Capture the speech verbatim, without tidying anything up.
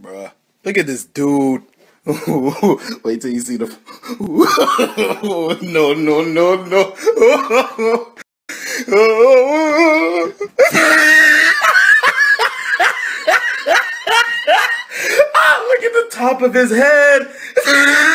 bruh. Look at this dude. Wait till you see the. No, no, no, no. Ah, look at the top of his head.